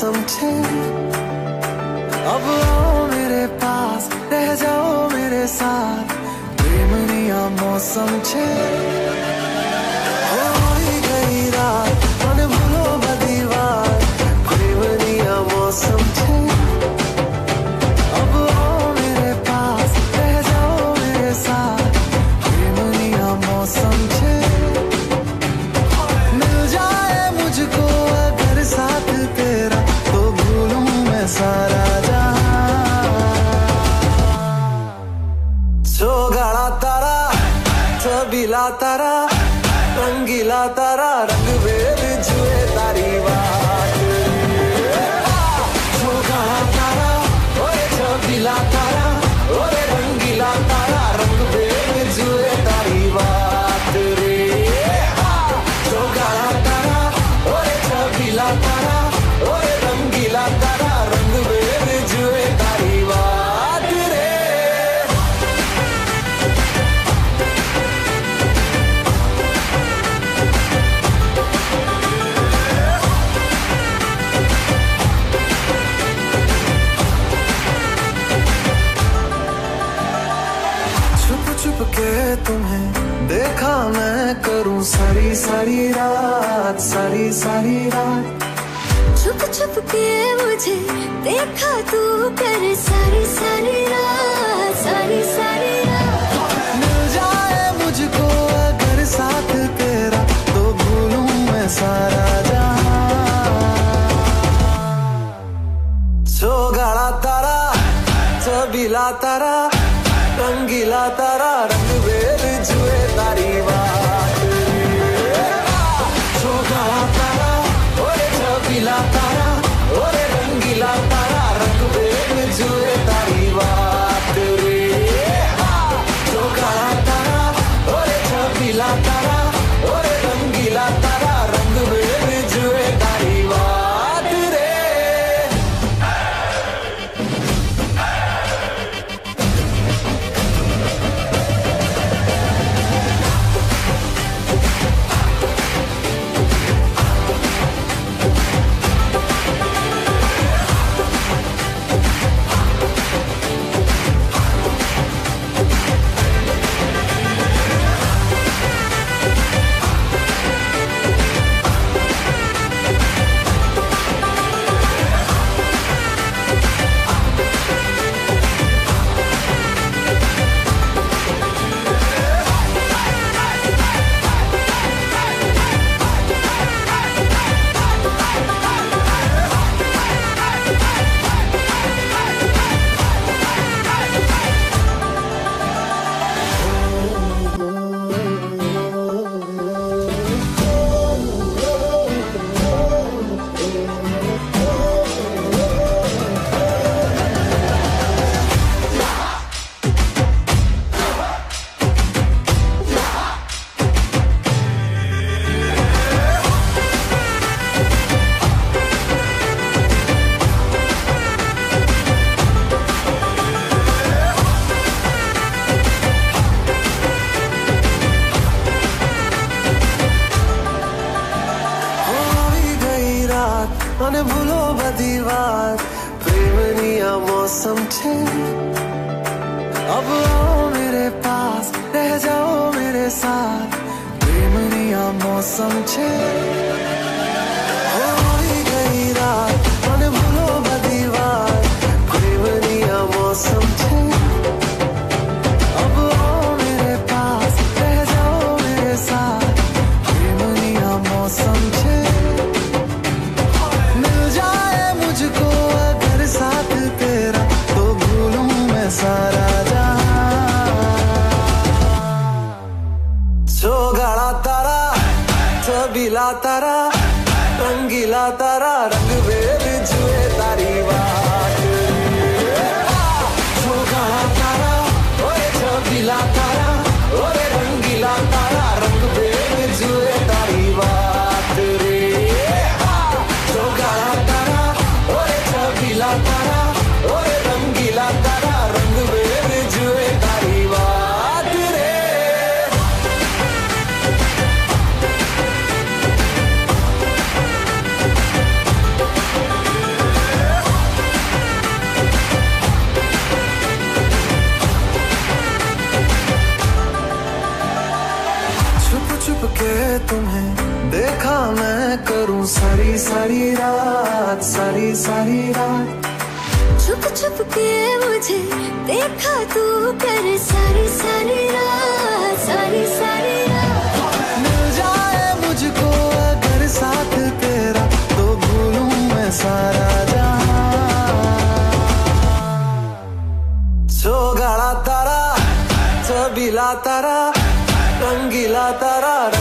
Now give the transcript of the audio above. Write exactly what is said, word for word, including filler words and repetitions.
समझे। अब आओ मेरे पास, रह जाओ मेरे साथ, प्रेमनिया मौसम छे। हो ही गई रात, मन भूलो बदीवार, प्रेमनिया मौसम छे। अब आओ मेरे पास, रह जाओ मेरे साथ, प्रेमनिया मौसम छे। मिल जाए मुझको अगर साथ तेरा, तो भूलूं मैं सारा जहां। सोगाड़ा तारा, छबीला तारा, रंगीला तारा, रंग बेर जुए तारी बात। सोगाड़ा तारा, ओए छबीला तारा, ओए रंगीला तारा, रंग बेर जुए तारी बात रे। सोगाड़ा तारा, ओए छबीला तारा, ओए रंगीला तारा, रंग बेर जुए तारी बात रे। छुप छुप के तुम्हें देखा मैं, करूं सारी सारी रात, सारी सारी रात। छुप छुप के मुझे देखा तू कर सारी सारी रात, सारी सारी रात। मिल जाए मुझको अगर साथ तेरा, तो भूलूं मैं सारा जहां। सोगाड़ा तारा, छबीला तारा, रंगीला तारा, रंग बेर जुए तारी बात। सोगाड़ा तारा, ओए छबीला तारा, ओए रंगीला तारा, रंग बेर जुए तारी बात रे। सोगाड़ा तारा, ओए छबीला तारा, ओए रंगीला तारा, रंग बेर जुए तारी बात रे। मन भूलो बदीवार, प्रेमनिया मौसम छे। अब आओ मेरे पास, रह जाओ मेरे साथ, प्रेमनिया मौसम छे। हो ही गई रात, मन भूलो बदीवार, प्रेमनिया मौसम छे। अब आओ मेरे पास, रह जाओ मेरे साथ, प्रेमनिया मौसम छे। मुझको अगर साथ तेरा, तो भूलूं मैं सारा जहां। सोगाड़ा तारा, छबीला तारा, रंगीला तारा, रंग बेर जुए तारी बात। सोगाड़ा तारा, ओए छबीला तारा, ओए रंगीला तारा, रंग बेर जुए तारी बात रे। सोगाड़ा तारा, ओए छबीला तारा, ओए रंगीला तारा, रंग बेर जुए तारी बात रे। हूँ सारी सारी रात, सारी सारी रात। छुप छुप के मुझे देखा तू कर सारी सारी रात, सारी सारी रात। मिल जाए मुझको अगर साथ तेरा तो भूलूं मैं सारा जहां। सोगाड़ा तारा, चबीला तारा, रंगीला तारा।